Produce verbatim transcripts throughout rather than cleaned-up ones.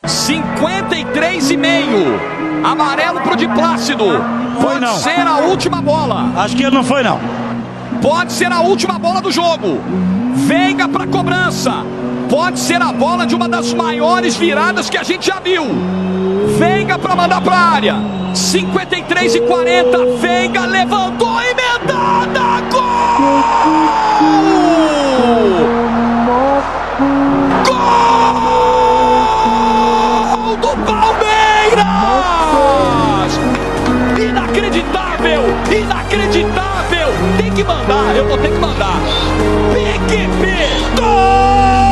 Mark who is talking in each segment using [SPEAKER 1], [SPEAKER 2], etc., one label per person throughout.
[SPEAKER 1] cinquenta e três e meio. Amarelo pro de Plácido.
[SPEAKER 2] Foi
[SPEAKER 1] Pode
[SPEAKER 2] não.
[SPEAKER 1] ser a última bola.
[SPEAKER 2] Acho que ele não foi não.
[SPEAKER 1] Pode ser a última bola do jogo. Veiga para cobrança. Pode ser a bola de uma das maiores viradas que a gente já viu. Veiga para mandar para a área. cinquenta e três e quarenta. Veiga levantou, emendada. Gol! Gol do Palmeiras! Inacreditável! Inacreditável! Tem que mandar, eu vou ter que mandar. P Q P! Gol!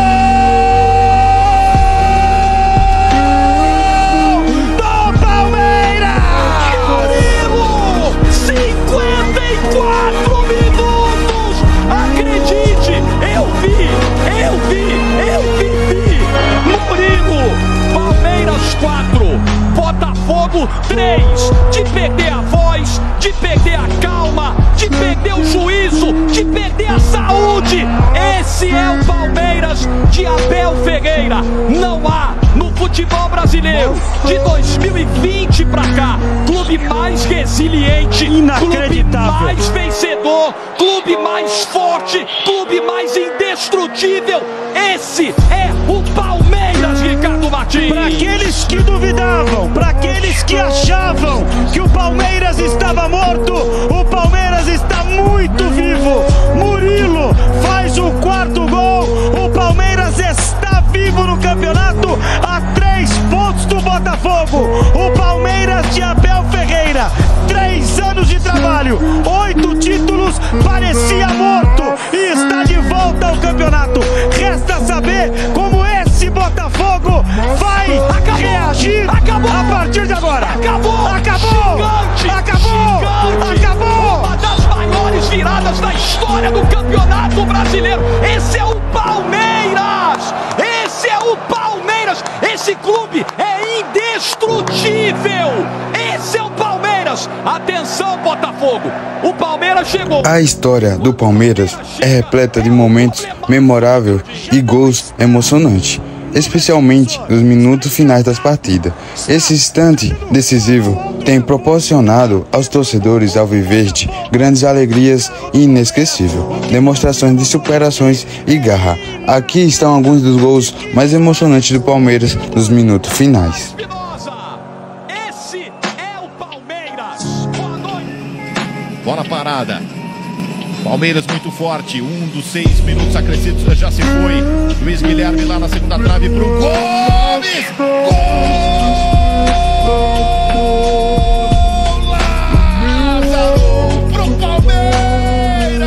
[SPEAKER 1] Do Palmeiras! Murilo! cinquenta e quatro minutos! Acredite! Eu vi! Eu vi! Eu vi! vi. Murilo! Palmeiras quatro! Botafogo três! De perder a voz, de perder a calma, de perder o juízo, de perder a saúde. Esse é o Palmeiras de Abel Ferreira. Não há no futebol brasileiro de dois mil e vinte pra cá clube mais resiliente, clube mais vencedor, clube mais forte, clube mais indestrutível. Esse é o Palmeiras, Ricardo Martins.
[SPEAKER 2] Para aqueles que duvidavam, para aqueles que achavam que o Palmeiras estava morto, o Palmeiras está muito vivo. Murilo faz o quarto gol. O Palmeiras está vivo no campeonato, a três pontos do Botafogo. O Palmeiras de Abel Ferreira, três anos de trabalho, oito títulos, parecia morto e está de volta ao campeonato. Resta saber como esse Botafogo vai acabou, reagir acabou, a partir de agora.
[SPEAKER 1] Acabou!
[SPEAKER 2] Acabou!
[SPEAKER 1] Gigante,
[SPEAKER 2] acabou!
[SPEAKER 1] Gigante,
[SPEAKER 2] acabou!
[SPEAKER 1] Uma das maiores viradas da história do Campeonato Brasileiro. Esse é o Palmeiras! Esse é o Palmeiras! Esse clube é indestrutível! Esse é o Palmeiras! Atenção, Botafogo! O Palmeiras chegou!
[SPEAKER 3] A história do Palmeiras é repleta de momentos memoráveis e gols emocionantes, especialmente nos minutos finais das partidas. Esse instante decisivo tem proporcionado aos torcedores alviverde grandes alegrias e inesquecíveis demonstrações de superações e garra. Aqui estão alguns dos gols mais emocionantes do Palmeiras nos minutos finais.
[SPEAKER 1] Esse é o Palmeiras.
[SPEAKER 4] Bola parada. Palmeiras muito forte, um dos seis minutos acrescidos já se foi. Luiz Guilherme lá na segunda trave pro Gomes! Gol! Lázaro pro Palmeiras!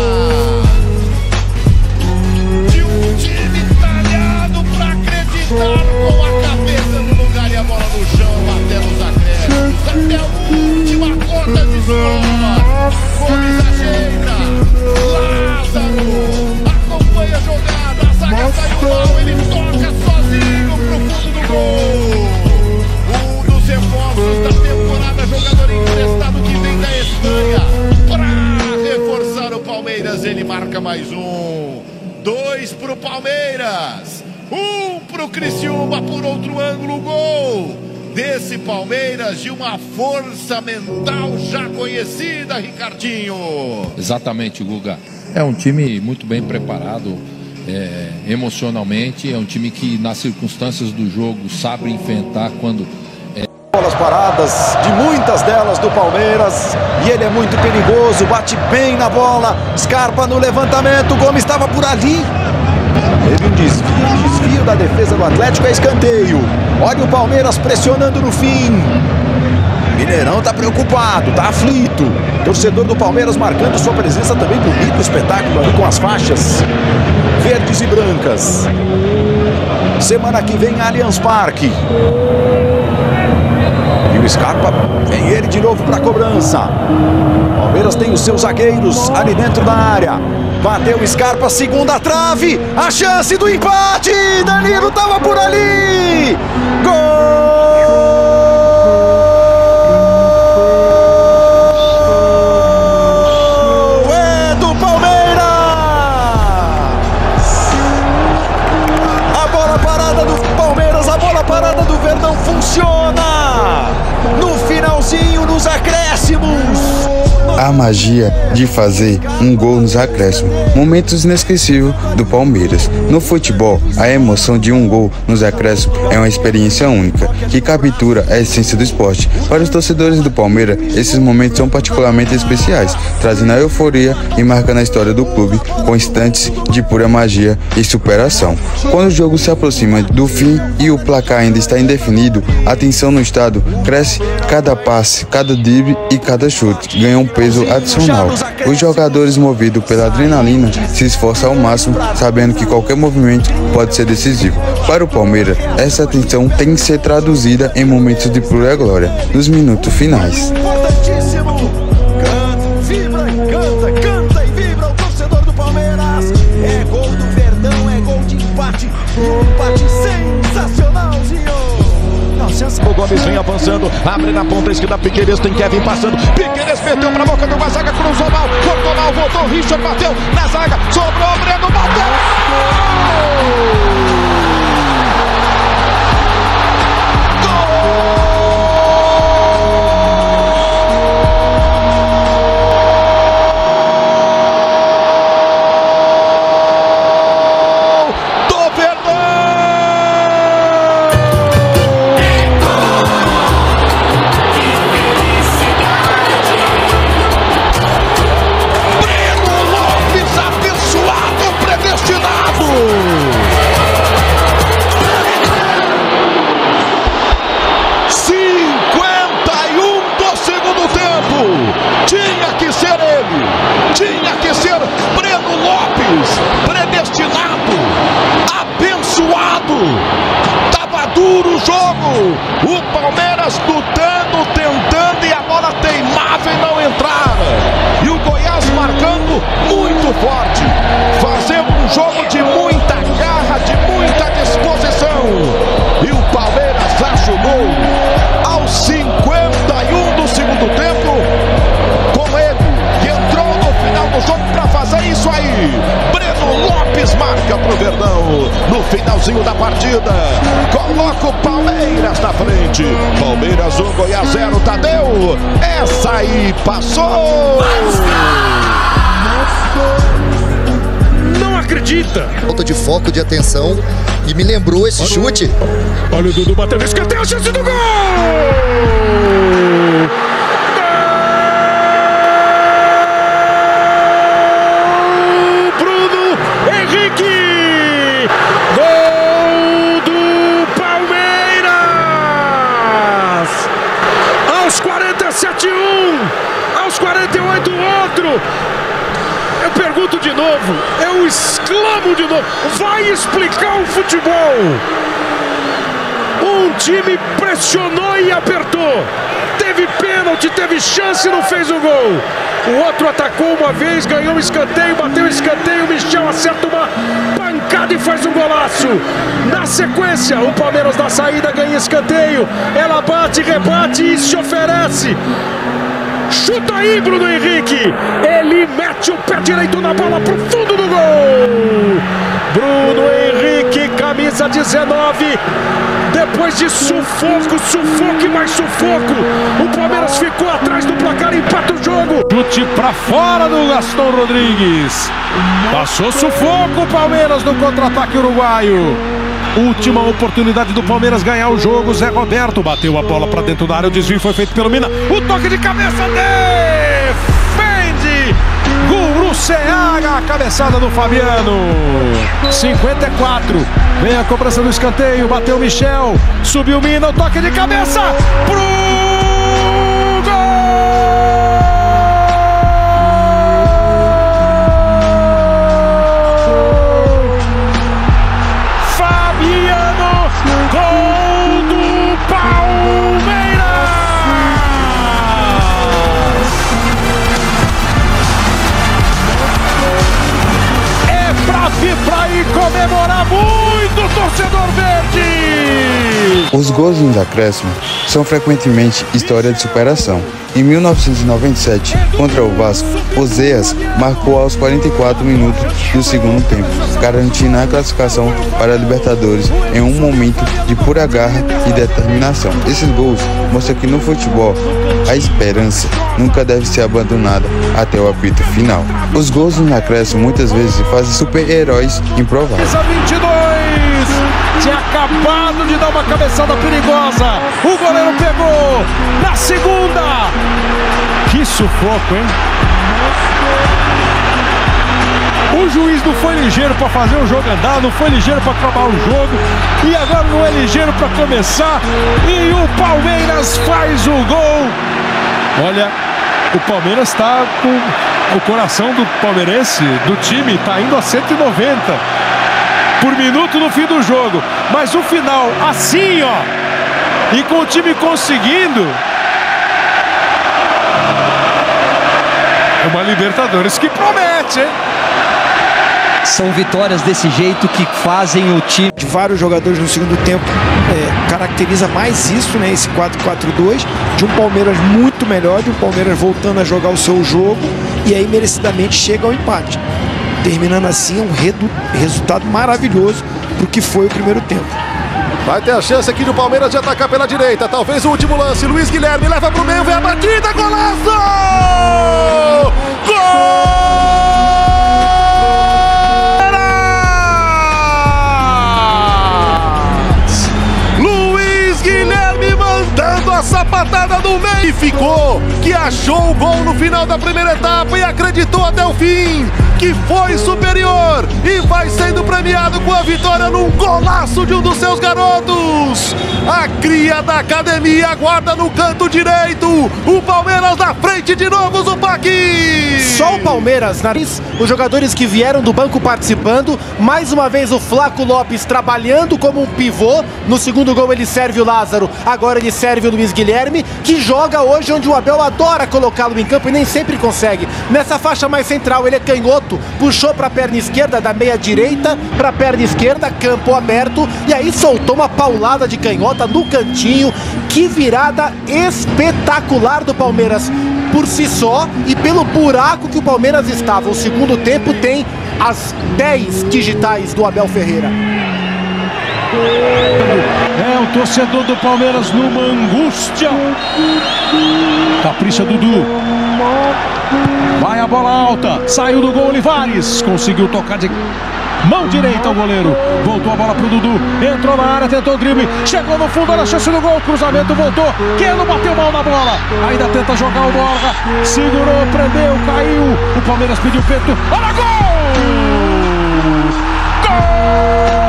[SPEAKER 4] De um time talhado pra acreditar, com a cabeça no lugar e a bola no chão, até os acréscimos, até a última gota de suor. Gomes ajeita. Lázaro acompanha a jogada, a zaga saiu mal, ele toca sozinho pro fundo do gol. Um dos reforços da temporada, jogador emprestado que vem da Espanha pra reforçar o Palmeiras. Ele marca mais um, dois pro Palmeiras, um pro Criciúma por outro ângulo. Gol desse Palmeiras de uma força mental já conhecida, Ricardinho.
[SPEAKER 5] Exatamente, Guga. É um time muito bem preparado é, emocionalmente, é um time que nas circunstâncias do jogo sabe enfrentar quando... É...
[SPEAKER 6] Bolas paradas, de muitas delas do Palmeiras, e ele é muito perigoso, bate bem na bola, Scarpa no levantamento, Gomes estava por ali. Teve um desvio, desvio da defesa do Atlético, é escanteio. Olha o Palmeiras pressionando no fim. Mineirão tá preocupado, tá aflito. Torcedor do Palmeiras marcando sua presença também. Bonito espetáculo ali com as faixas verdes e brancas. Semana que vem, Allianz Parque. E o Scarpa, vem ele de novo para a cobrança. Palmeiras tem os seus zagueiros ali dentro da área. Bateu o Scarpa, segunda trave. A chance do empate. Danilo tava por ali. Gol! É do Palmeiras. A bola parada do Palmeiras. A bola parada
[SPEAKER 3] a magia de fazer um gol nos acréscimos. Momentos inesquecíveis do Palmeiras. No futebol, a emoção de um gol nos acréscimos é uma experiência única, que captura a essência do esporte. Para os torcedores do Palmeiras, esses momentos são particularmente especiais, trazendo a euforia e marcando a história do clube com instantes de pura magia e superação. Quando o jogo se aproxima do fim e o placar ainda está indefinido, a tensão no estádio cresce. Cada passe, cada drible e cada chute ganha um peso adicional. Os jogadores, movidos pela adrenalina, se esforçam ao máximo, sabendo que qualquer movimento pode ser decisivo. Para o Palmeiras, essa tensão tem que ser traduzida em momentos de pura glória, nos minutos finais.
[SPEAKER 6] Importantíssimo. Canta, vibra, canta, canta e vibra o torcedor do Palmeiras. É gol do Verdão, é gol de empate. Um empate sensacionalzinho. O Gomes vem avançando, abre na ponta esquerda, Piqueires, tem Kevin passando. Piqueires meteu pra boca de uma zaga, cruzou mal, cortou mal, voltou, Richard bateu na zaga, sobrou, Breno bateu. Tinha que ser ele, tinha que ser Breno Lopes, predestinado, abençoado. Tava duro o jogo, o Palmeiras lutando, tentando e a bola teimava em não entrar. E o Goiás marcando muito forte, fazendo um jogo de muita garra, de muita disposição. E o Palmeiras acha o gol aos cinquenta e um do segundo tempo. No jogo para fazer isso aí, Breno Lopes marca pro Verdão no finalzinho da partida, coloca o Palmeiras na frente. Palmeiras um, Goiás zero. Tadeu, essa aí passou.
[SPEAKER 1] Não acredita.
[SPEAKER 7] Falta de foco, de atenção, e me lembrou esse olha chute.
[SPEAKER 1] O... Olha o Dudu batendo, escanteio, a chance do gol. Aos quarenta e oito, outro. Eu pergunto de novo, eu exclamo de novo. Vai explicar o futebol. Um time pressionou e apertou. Teve pênalti, teve chance e não fez o gol. O outro atacou uma vez, ganhou um escanteio, bateu o escanteio, o Michel acerta uma pancada e faz um golaço. Na sequência, o Palmeiras na saída ganha escanteio. Ela bate, rebate e se oferece. Chuta aí, Bruno Henrique. Ele mete o pé direito na bola pro fundo do gol. Bruno Henrique, camisa dezenove. Depois de sufoco, sufoco e mais sufoco, o Palmeiras ficou atrás do placar e empata o jogo.
[SPEAKER 2] Chute pra fora do Gastão Rodrigues. Passou sufoco o Palmeiras no contra-ataque uruguaio. Última oportunidade do Palmeiras ganhar o jogo. Zé Roberto bateu a bola pra dentro da área. O desvio foi feito pelo Mina. O toque de cabeça defende Guru Seaga, a cabeçada do Fabiano. cinquenta e quatro. Vem a cobrança do escanteio. Bateu o Michel. Subiu o Mina. O toque de cabeça pro comemorar muito, torcedor verde!
[SPEAKER 3] Os gols nos acréscimos são frequentemente história de superação. Em mil novecentos e noventa e sete, contra o Vasco, Oséias marcou aos quarenta e quatro minutos do segundo tempo, garantindo a classificação para a Libertadores em um momento de pura garra e determinação. Esses gols mostram que no futebol a esperança nunca deve ser abandonada até o apito final. Os gols no acréscimo muitas vezes fazem super-heróis improváveis.
[SPEAKER 4] vinte e dois, tinha acabado de dar uma cabeçada perigosa, o goleiro pegou na segunda. Que sufoco, hein? O juiz não foi ligeiro para fazer o jogo andar, não foi ligeiro para acabar o jogo e agora não é ligeiro para começar e o Palmeiras faz o gol. Olha, o Palmeiras está com o coração do palmeirense, do time, está indo a cento e noventa por minuto no fim do jogo, mas o final assim, ó, e com o time conseguindo, uma Libertadores que promete, hein?
[SPEAKER 8] São vitórias desse jeito que fazem o time.
[SPEAKER 9] De vários jogadores no segundo tempo é, caracteriza mais isso, né? Esse quatro quatro dois, de um Palmeiras muito melhor, de um Palmeiras voltando a jogar o seu jogo e aí merecidamente chega ao empate. Terminando assim um redu resultado maravilhoso pro que foi o primeiro tempo.
[SPEAKER 6] Vai ter a chance aqui do Palmeiras de atacar pela direita. Talvez o último lance. Luiz Guilherme leva pro meio, vem a batida, golaço! Gol! A sapatada do meio e ficou, que achou o gol no final da primeira etapa e acreditou até o fim que foi superior e vai sendo premiado com a vitória num golaço de um dos seus garotos. A cria da academia aguarda no canto direito, o Palmeiras na frente de novo, Zupac.
[SPEAKER 10] Só o Palmeiras, nariz, os jogadores que vieram do banco participando, mais uma vez o Flaco Lopes trabalhando como um pivô, no segundo gol ele serve o Lázaro, agora ele serve o Luiz Guilherme, que joga hoje onde o Abel adora colocá-lo em campo e nem sempre consegue. Nessa faixa mais central ele é canhoto, puxou para a perna esquerda, da meia direita para a perna esquerda, campo aberto, e aí soltou uma paulada de canhota no cantinho. Que virada espetacular do Palmeiras por si só e pelo buraco que o Palmeiras estava. O segundo tempo tem as dez digitais do Abel Ferreira.
[SPEAKER 4] É o torcedor do Palmeiras numa angústia. Capricha Dudu. Vai a bola alta. Saiu do gol Olivares. Conseguiu tocar de mão direita ao goleiro. Voltou a bola pro Dudu. Entrou na área, tentou o drible. Chegou no fundo, olha a chance do gol. Cruzamento, voltou. Keno bateu mal na bola. Ainda tenta jogar o Borja. Segurou, prendeu, caiu. O Palmeiras pediu peito. Olha, gol! Gol!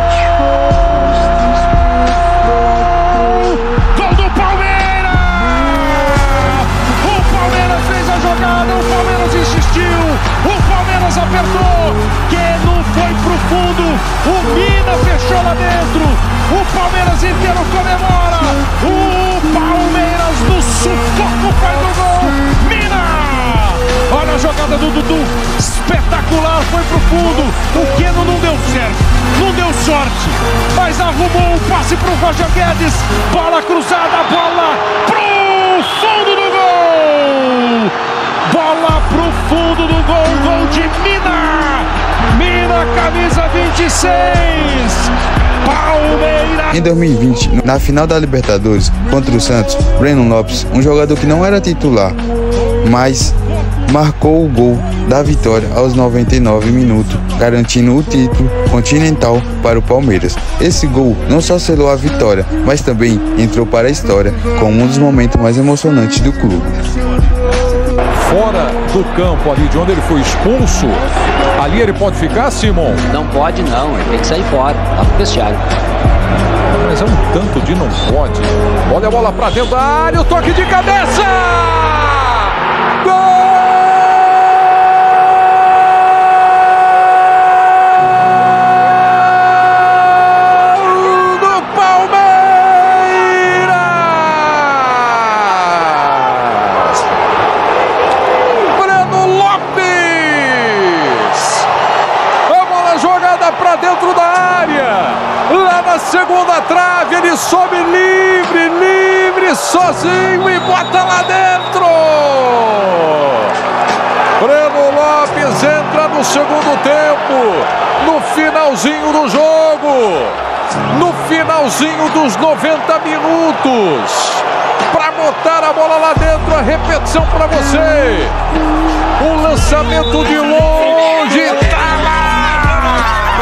[SPEAKER 4] Apertou, Keno foi pro fundo, o Mina fechou lá dentro, o Palmeiras inteiro comemora, o Palmeiras no sufoco faz o gol, Mina! Olha a jogada do Dudu, espetacular, foi pro fundo, o Keno não deu certo, não deu sorte, mas arrumou um passe pro Roger Guedes, bola cruzada, bola pro fundo do gol! Bola pro fundo do gol, gol de Mina! Mina, camisa vinte e seis! Palmeiras!
[SPEAKER 3] Em dois mil e vinte, na final da Libertadores contra o Santos, Breno Lopes, um jogador que não era titular, mas marcou o gol da vitória aos noventa e nove minutos, garantindo o título continental para o Palmeiras. Esse gol não só selou a vitória, mas também entrou para a história como um dos momentos mais emocionantes do clube.
[SPEAKER 11] Fora do campo ali de onde ele foi expulso, ali ele pode ficar, Simon?
[SPEAKER 12] Não pode não, ele tem que sair fora, tá pro vestiário.
[SPEAKER 11] Mas é um tanto de não pode. Olha a bola pra dentro da área, o toque de cabeça! Gol! Dentro da área, lá na segunda trave, ele sobe livre, livre, sozinho e bota lá dentro. Breno Lopes entra no segundo tempo, no finalzinho do jogo, no finalzinho dos noventa minutos. para botar a bola lá dentro. A repetição para você. O lançamento de longe. Tá lá.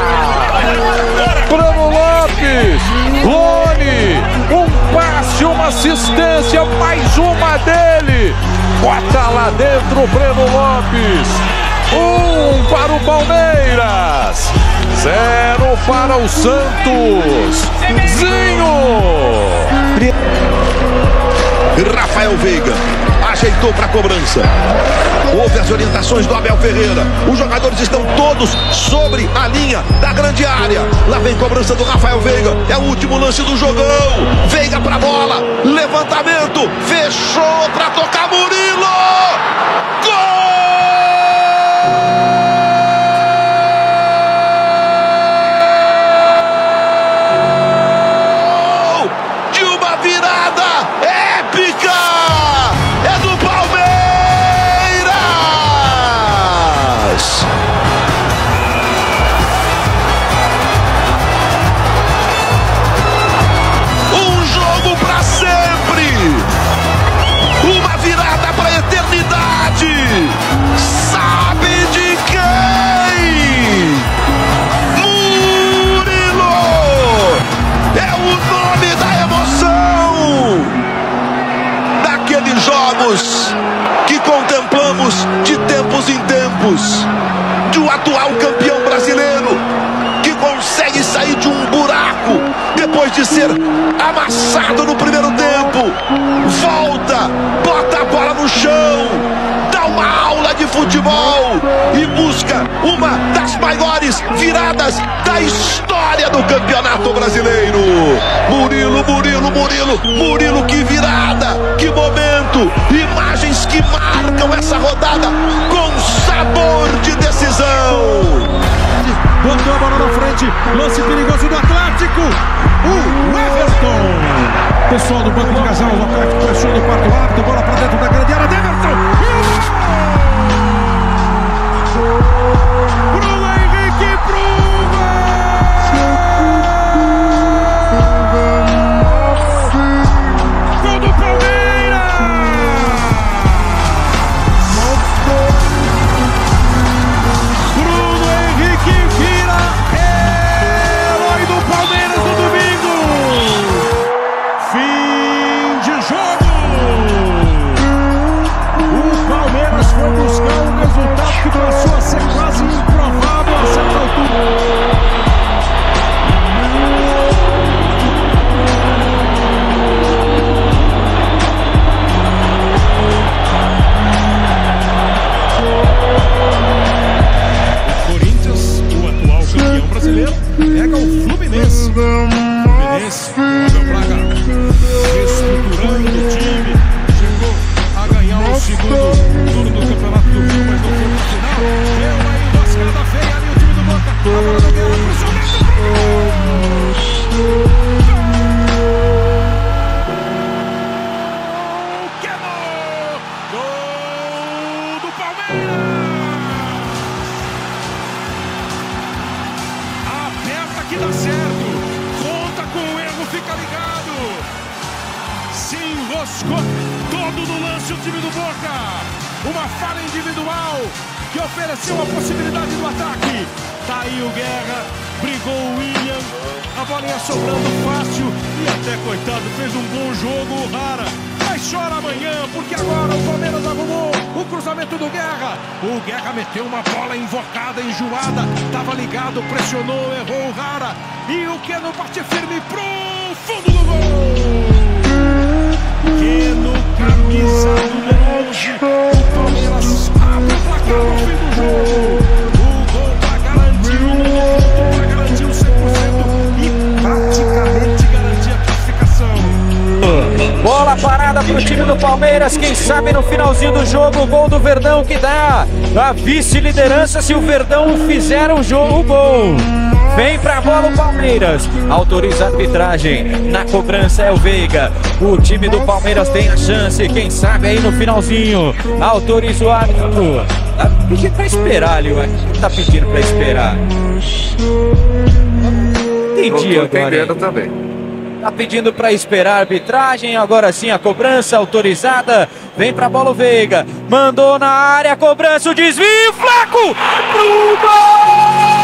[SPEAKER 11] Breno Lopes. Lone. Um passe, uma assistência. Mais uma dele. Bota lá dentro o Breno Lopes. Um para o Palmeiras. Zero para o Santos. Zinho.
[SPEAKER 13] Rafael Veiga ajeitou para a cobrança. Houve as orientações do Abel Ferreira. Os jogadores estão todos sobre a linha da grande área. Lá vem cobrança do Rafael Veiga. É o último lance do jogão. Veiga para a bola. Levantamento. Fechou para tocar Murilo. Gol! Que contemplamos de tempos em tempos, de um atual campeão brasileiro que consegue sair de um buraco depois de ser amassado no primeiro tempo, volta, bota a bola no chão, dá uma aula de futebol e busca uma das maiores viradas da história do Campeonato Brasileiro. Murilo, Murilo, Murilo, Murilo, que virada, que momento, imagens que marcam essa rodada com sabor de decisão.
[SPEAKER 14] Botou a bola na frente, lance perigoso do Atlético, o Everton. Pessoal do banco de casal, o Atlético pressiona o quarto árbitro, bola para dentro da grande área, Everton. Bruno Henrique pro gol do Palmeiras. Bruno Henrique vira herói do Palmeiras no domingo. Fim de jogo. O Palmeiras foi buscar um resultado que passou a ser quase improvável a certa altura. O Corinthians, o atual campeão brasileiro, pega o Fluminense. Fluminense, o Braga, reestruturando o time, chegou a ganhar o segundo turno do Campeonato do Rio, mas não foi no final. Deu aí emboscada feia ali o time do Boca. A bola do Guerra, cruzamento pro gol! Queimou! Gol do Palmeiras! Aperta que dá certo. Conta com o erro, fica ligado. Se enroscou todo no lance o time do Boca. Uma falha individual que ofereceu a possibilidade do ataque. Tá aí o Guerra, brigou o William. A bola ia sobrando fácil e até, coitado, fez um bom jogo o Rara. Mas chora amanhã, porque agora o Palmeiras arrumou o cruzamento do Guerra. O Guerra meteu uma bola invocada, enjoada. Tava ligado, pressionou, errou o Rara. E o Keno bate firme pro fundo do gol. Keno, camisa número onze. O Palmeiras abre o placar no fim do jogo. O gol pra garantir o minuto, pra garantir o cem por cento e praticamente garantir a classificação.
[SPEAKER 15] Bola parada pro time do Palmeiras, quem sabe no finalzinho do jogo o gol do Verdão que dá a vice-liderança se o Verdão fizer o jogo, o gol. Vem pra bola o Palmeiras, autoriza a arbitragem, na cobrança é o Veiga. O time do Palmeiras tem a chance, quem sabe aí no finalzinho, autoriza o árbitro. Tá pedindo pra esperar ali, ué. Tá pedindo pra esperar. Entendi agora.
[SPEAKER 11] Entendendo também.
[SPEAKER 15] Tá pedindo para esperar a arbitragem, agora sim a cobrança autorizada. Vem pra bola o Veiga, mandou na área, cobrança, o desvio, Flaco! Pro gol!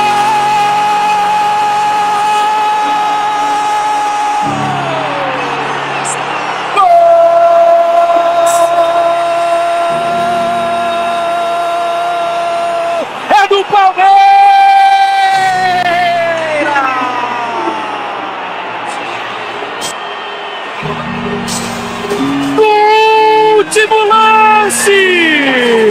[SPEAKER 15] Do Palmeiras! No último lance!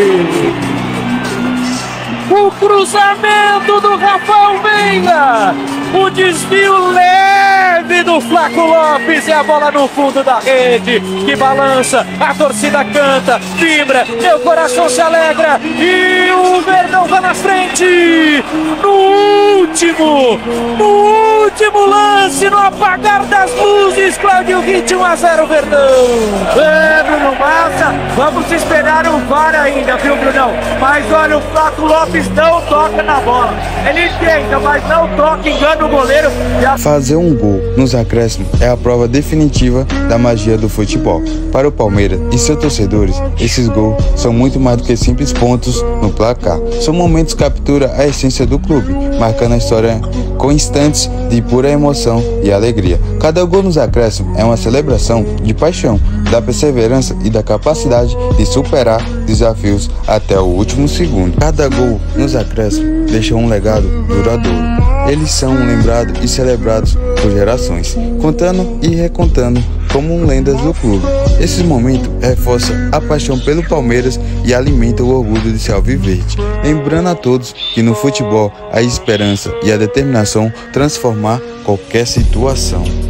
[SPEAKER 15] O cruzamento do Rafael Veiga! O desvio leve do Flaco Lopes e a bola no fundo da rede que balança, a torcida canta, vibra, meu coração se alegra e o Verdão vai na frente no último, no último lance, no apagar das luzes, Claudio Ritt, um a zero Verdão.
[SPEAKER 10] É, Bruno Massa, vamos esperar o V A R ainda, viu, Brunão? Mas olha, o Flaco Lopes não toca na bola, ele tenta, mas não toca, engana o goleiro. A...
[SPEAKER 3] Fazer um gol nos acréscimos é a prova definitiva da magia do futebol. Para o Palmeiras e seus torcedores, esses gols são muito mais do que simples pontos no placar. São momentos que capturam a essência do clube, marcando a história com instantes de pura emoção e alegria. Cada gol nos acréscimos é uma celebração de paixão, da perseverança e da capacidade de superar desafios até o último segundo. Cada gol nos acréscimos deixa um legado duradouro. Eles são lembrados e celebrados por gerações, contando e recontando como lendas do clube. Esses momentos reforçam a paixão pelo Palmeiras e alimentam o orgulho de ser alviverde, lembrando a todos que no futebol a esperança e a determinação transformar qualquer situação.